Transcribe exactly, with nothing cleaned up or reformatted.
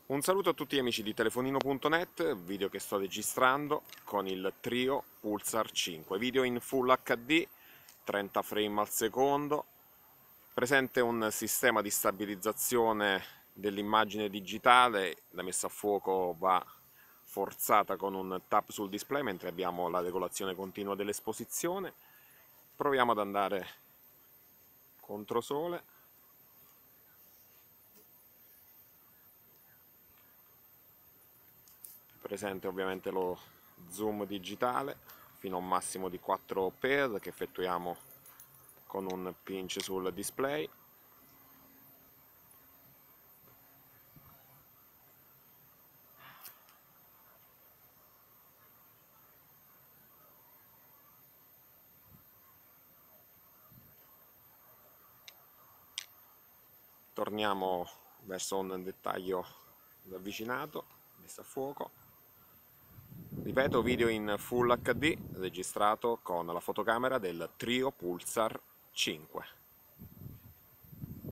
Un saluto a tutti gli amici di telefonino punto net, video che sto registrando con il Trio Pulsar cinque, video in Full H D, trenta frame al secondo, presente un sistema di stabilizzazione dell'immagine digitale, la messa a fuoco va forzata con un tap sul display mentre abbiamo la regolazione continua dell'esposizione. Proviamo ad andare contro sole. Presente ovviamente lo zoom digitale fino a un massimo di quattro per che effettuiamo con un pinch sul display. Torniamo verso un dettaglio avvicinato, messa a fuoco. Ripeto, video in Full H D registrato con la fotocamera del Trio Pulsar cinque.